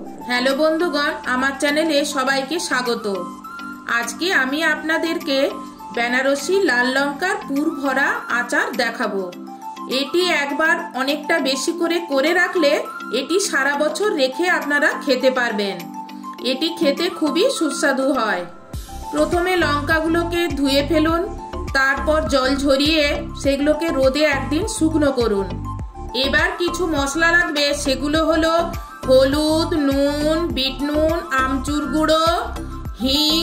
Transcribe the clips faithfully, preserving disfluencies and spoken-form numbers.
Hello বন্ধুগণ, আমার চ্যানেলে সবাইকে স্বাগত। আজকে আমি আপনাদেরকে বেনারসি লাল লঙ্কার পুর ভরা আচার দেখাবো। এটি একবার অনেকটা বেশি করে করে রাখলে এটি সারা বছর রেখে আপনারা খেতে পারবেন। এটি খেতে খুবই সুস্বাদু হয়। প্রথমে লঙ্কাগুলোকে ধুয়ে ফেলুন, তারপর জল ঝরিয়ে সেগুলোকে রোদে একদিন শুকনো করুন। এবার কিছু মশলা লাগবে, সেগুলো হলো হলুদ, নুন, বিট নুন, আমচুর গুঁড়ো, হিং,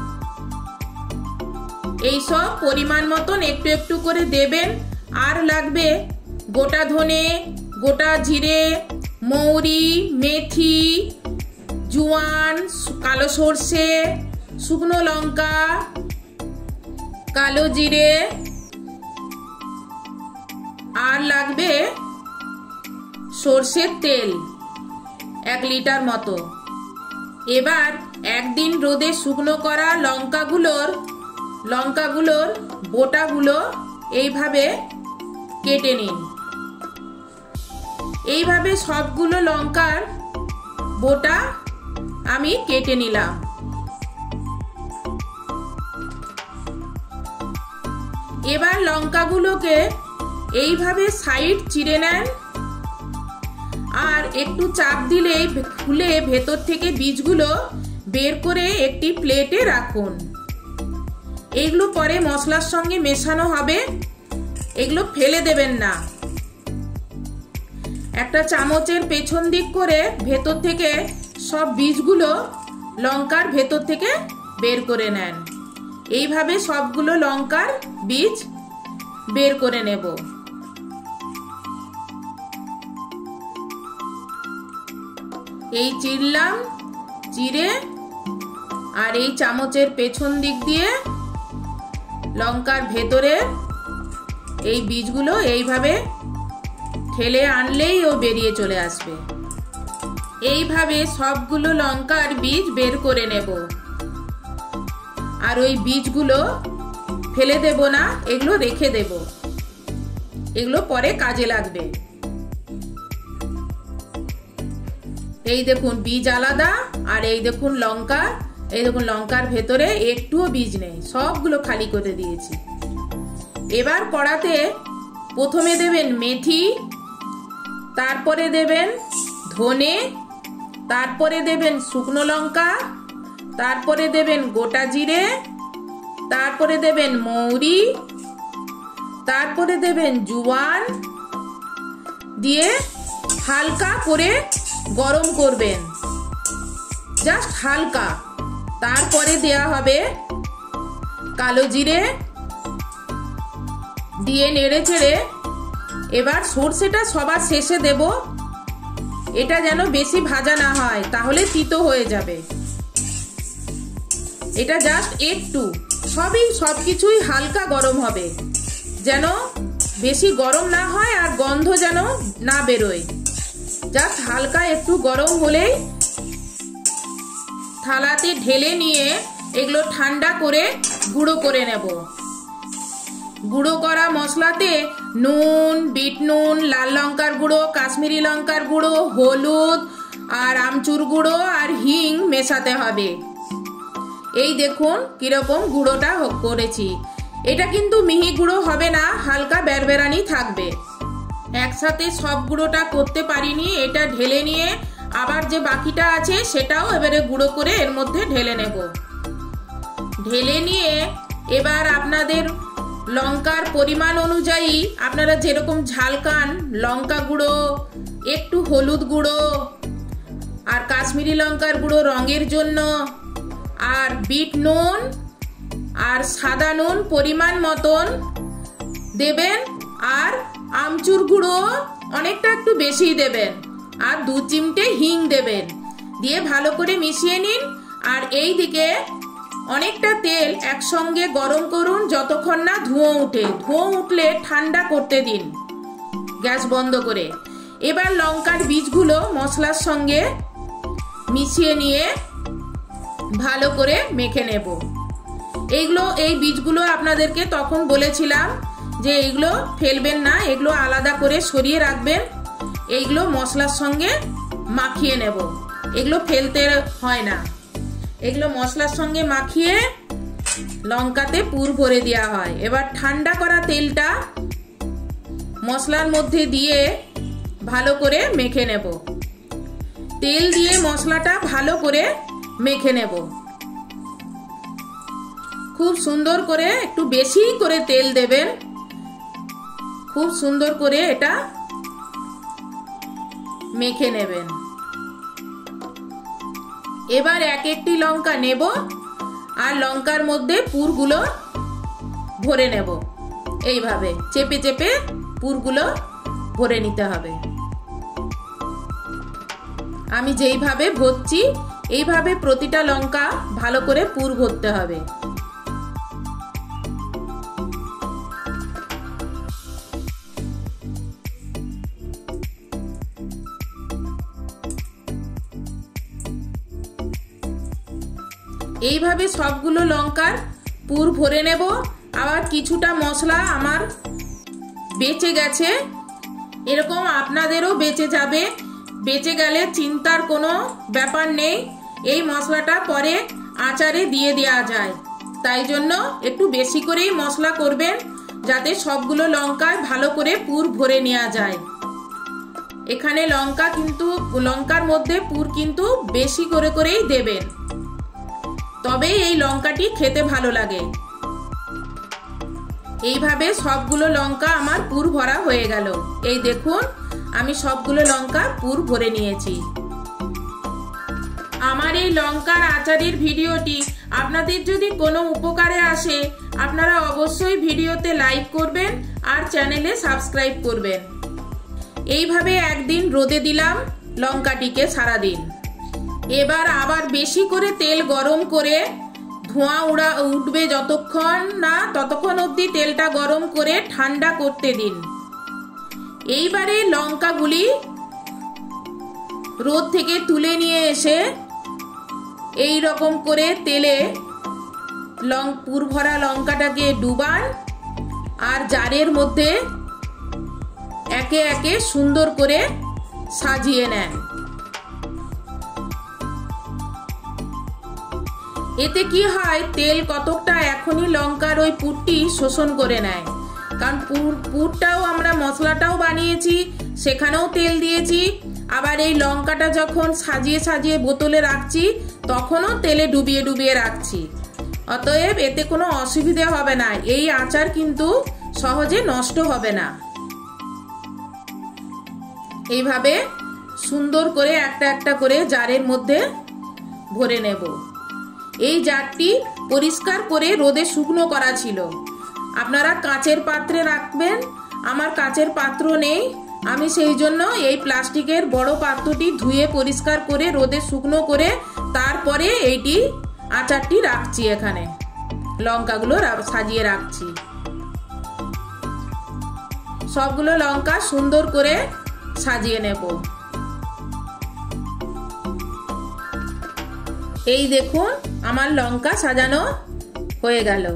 এইসব পরিমাণ মতন একটু একটু করে দেবেন। আর লাগবে গোটা ধনে, গোটা জিরে, মৌরি, মেথি, জোয়ান, কালো সর্ষে, শুকনো লঙ্কা, কালো জিরে, আর লাগবে সর্ষের তেল এক লিটার মতো। এবার একদিন রোদে শুকনো করা লঙ্কাগুলোর লঙ্কাগুলোর বোটাগুলো এইভাবে কেটে নিন। এইভাবে সবগুলো লঙ্কার বোটা আমি কেটে নিলাম। এবার লঙ্কাগুলোকে এইভাবে সাইড চিড়ে নেন, আর একটু চাপ দিলেই খুলে ভেতর থেকে বীজগুলো বের করে একটি প্লেটে রাখুন। এগুলো পরে মশলার সঙ্গে মেশানো হবে, এগুলো ফেলে দেবেন না। একটা চামচের পেছন দিক করে ভেতর থেকে সব বীজগুলো লঙ্কার ভেতর থেকে বের করে নেন। এইভাবে সবগুলো লঙ্কার বীজ বের করে নেব। এই চিরলাম, চিড়ে আর এই চামচের পেছন দিক দিয়ে লঙ্কার ভেতরে এই বীজগুলো এইভাবে ঠেলে আনলেই ও বেরিয়ে চলে আসবে। এইভাবে সবগুলো লঙ্কার বীজ বের করে নেব। আর ওই বীজগুলো ফেলে দেব না, এগুলো রেখে দেব, এগুলো পরে কাজে লাগবে। এই দেখুন বীজ আলাদা, আর এই দেখুন লঙ্কা, এই দেখুন লঙ্কার ভেতরে একটুও বীজ নেই, সবগুলো খালি করে দিয়েছি। এবার কড়াতে প্রথমে দেবেন মেথি, তারপরে দেবেন ধনে, তারপরে দেবেন শুকনো লঙ্কা, তারপরে দেবেন গোটা জিরে, তারপরে দেবেন মৌরি, তারপরে দেবেন জোয়ান, দিয়ে হালকা করে গরম করবেন, জাস্ট হালকা। তারপরে দেয়া হবে কালো জিরে, দিয়ে নেড়ে চেড়ে এবার সর্ষেটা সবার শেষে দেব। এটা যেন বেশি ভাজা না হয়, তাহলে তিতো হয়ে যাবে। এটা জাস্ট একটু, সবই সবকিছুই হালকা গরম হবে, যেন বেশি গরম না হয় আর গন্ধ যেন না বেরোয়। জাস্ট হালকা একটু গরম হলেই থালাতে ঢেলে নিয়ে এগুলো ঠান্ডা করে গুঁড়ো করে নেব। গুঁড়ো করা মশলাতে নুন, বিট নুন, লাল লঙ্কার গুঁড়ো, কাশ্মীরি লঙ্কার গুঁড়ো, হলুদ আর আমচুর গুঁড়ো আর হিং মেশাতে হবে। এই দেখুন কিরকম গুঁড়োটা করেছি। এটা কিন্তু মিহি গুঁড়ো হবে না, হালকা বেরবেরানি থাকবে। একসাথে সব গুঁড়োটা করতে পারিনি, এটা ঢেলে নিয়ে আবার যে বাকিটা আছে সেটাও এবারে গুঁড়ো করে এর মধ্যে ঢেলে নেব। ঢেলে নিয়ে এবার আপনাদের লঙ্কার পরিমাণ অনুযায়ী আপনারা যেরকম ঝাল খান, লঙ্কা গুঁড়ো, একটু হলুদ গুঁড়ো আর কাশ্মীরি লঙ্কার গুঁড়ো রঙের জন্য, আর বিট নুন আর সাদা নুন পরিমাণ মতন দেবেন, আর আমচুর গুঁড়ো অনেকটা একটু বেশি দেবেন, আর দু চিমটে হিং দেবেন। দিয়ে ভালো করে মিশিয়ে নিন। আর এই দিকে অনেকটা তেল একসঙ্গে গরম করুন যতক্ষণ না ধোঁয়া উঠে। ধোঁয়া উঠলে ঠান্ডা করতে দিন গ্যাস বন্ধ করে। এবার লঙ্কার বীজগুলো মশলার সঙ্গে মিশিয়ে নিয়ে ভালো করে মেখে নেব। এইগুলো এই বীজগুলো আপনাদেরকে তখন বলেছিলাম যে এইগুলো ফেলবেন না, এগুলো আলাদা করে সরিয়ে রাখবেন। এইগুলো মশলার সঙ্গে মাখিয়ে নেব। এগুলো ফেলতে হয় না, এগুলো মশলার সঙ্গে মাখিয়ে লঙ্কাতে পুর ভরে দেওয়া হয়। এবার ঠান্ডা করা তেলটা মশলার মধ্যে দিয়ে ভালো করে মেখে নেব। তেল দিয়ে মশলাটা ভালো করে মেখে নেব, খুব সুন্দর করে, একটু বেশি করে তেল দেবেন, খুব সুন্দর করে এটা মেখে নেবেন। এবার এক একটি লঙ্কা নেব আর লঙ্কার মধ্যে পুরগুলো ভরে নেব। এইভাবে চেপে চেপে পুরগুলো ভরে নিতে হবে। আমি যেইভাবে ভরছি এইভাবে প্রতিটা লঙ্কা ভালো করে পুর ভরতে হবে। এইভাবে সবগুলো লঙ্কার পুর ভরে নেব। আবার কিছুটা মশলা আমার বেঁচে গেছে, এরকম আপনাদেরও বেঁচে যাবে। বেঁচে গেলে চিন্তার কোনো ব্যাপার নেই, এই মশলাটা পরে আচারে দিয়ে দেওয়া যায়। তাই জন্য একটু বেশি করেই মশলা করবেন, যাতে সবগুলো লঙ্কায় ভালো করে পুর ভরে নেওয়া যায়। এখানে লঙ্কা কিন্তু লঙ্কার মধ্যে পুর কিন্তু বেশি করে করেই দেবেন, তবেই এই লঙ্কাটি খেতে ভালো লাগে। এইভাবে সবগুলো লঙ্কা আমার পুর ভরা হয়ে গেল। এই দেখুন, আমি সবগুলো লঙ্কা পুর ভরে নিয়েছি। আমার এই লঙ্কার আচারের ভিডিওটি আপনাদের যদি কোনো উপকারে আসে, আপনারা অবশ্যই ভিডিওতে লাইক করবেন আর চ্যানেলে সাবস্ক্রাইব করবেন। এইভাবে একদিন রোদে দিলাম লঙ্কাটিকে সারাদিন। এবার আবার বেশি করে তেল গরম করে ধোঁয়া উড়া উঠবে যতক্ষণ না, ততক্ষণ অবধি তেলটা গরম করে ঠান্ডা করতে দিন। এইবারে লঙ্কাগুলি রোদ থেকে তুলে নিয়ে এসে এই রকম করে তেলে লং পুর ভরা লঙ্কাটাকে ডুবান আর জারের মধ্যে একে একে সুন্দর করে সাজিয়ে নেন। এতে কি হয়, তেল কতকটা এখনই লঙ্কার ওই পুরটি শোষণ করে নেয়। কারণ পুর পুরটাও আমরা মশলাটাও বানিয়েছি, সেখানেও তেল দিয়েছি, আবার এই লঙ্কাটা যখন সাজিয়ে সাজিয়ে বোতলে রাখছি তখনও তেলে ডুবিয়ে ডুবিয়ে রাখছি। অতএব এতে কোনো অসুবিধা হবে না, এই আচার কিন্তু সহজে নষ্ট হবে না। এইভাবে সুন্দর করে একটা একটা করে জারের মধ্যে ভরে নেব। এই জারটি পরিষ্কার করে রোদে শুকনো করা ছিল। আপনারা কাচের পাত্রে রাখবেন, আমার কাচের পাত্র নেই, আমি সেই জন্য এই প্লাস্টিকের বড় পাত্রটি ধুয়ে পরিষ্কার করে রোদে শুকনো করে তারপরে এইটি আচারটি রাখছি। এখানে লঙ্কাগুলো সাজিয়ে রাখছি। সবগুলো লঙ্কা সুন্দর করে সাজিয়ে নেব। এই দেখুন, আমার লঙ্কা সাজানো হয়ে গেল।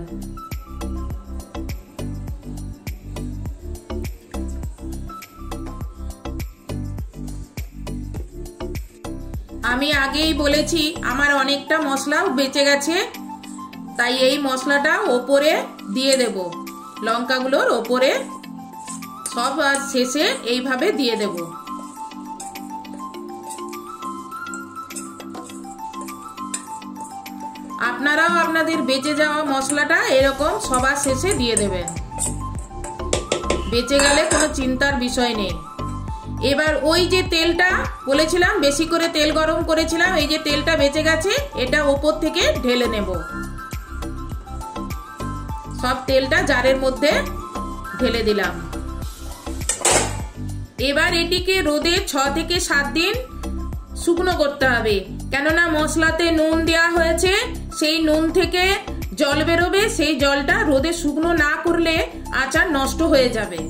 আমি আগেই বলেছি আমার অনেকটা মশলাও বেঁচে গেছে, তাই এই মশলাটা ওপরে দিয়ে দেব, লঙ্কাগুলোর ওপরে সব শেষে এইভাবে দিয়ে দেব। আপনারাও আপনাদের বেঁচে যাওয়া মশলাটা এরকম সবার শেষে দিয়ে দেবেন, বেঁচে গেলে কোনো চিন্তার বিষয় নেই। এবার ওই যে তেলটা বলেছিলাম বেশি করে তেল গরম করেছিলাম, এই যে তেলটা বেঁচে গেছে এটা ওপর থেকে ঢেলে নেব। সব তেলটা জারের মধ্যে ঢেলে দিলাম। এবার এটিকে রোদে ছ থেকে সাত দিন শুকনো করতে হবে, কেননা মশলাতে নুন দেওয়া হয়েছে, সেই নুন থেকে জল বেরোবে, সেই জলটা রোদে শুকনো না করলে আচার নষ্ট হয়ে যাবে।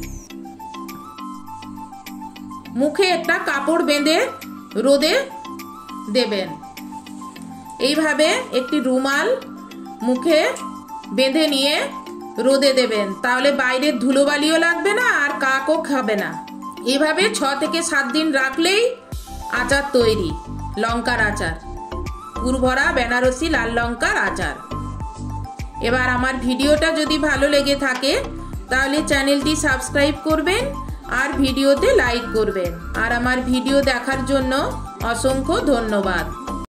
মুখে একটা কাপড় বেঁধে রোদে দেবেন। এইভাবে একটি রুমাল মুখে বেঁধে নিয়ে রোদে দেবেন, তাহলে বাইরের ধুলোবালিও লাগবে না আর কাকও খাবে না। এভাবে ছ থেকে সাত দিন রাখলেই আচার তৈরি। লঙ্কার আচার, পুরভরা বেনারসি লাল লঙ্কার আচার। এবার আমার ভিডিওটা যদি ভালো লেগে থাকে তাহলে চ্যানেলটি সাবস্ক্রাইব করবেন আর ভিডিওতে লাইক করবেন। আর আমার ভিডিও দেখার জন্য অসংখ্য ধন্যবাদ।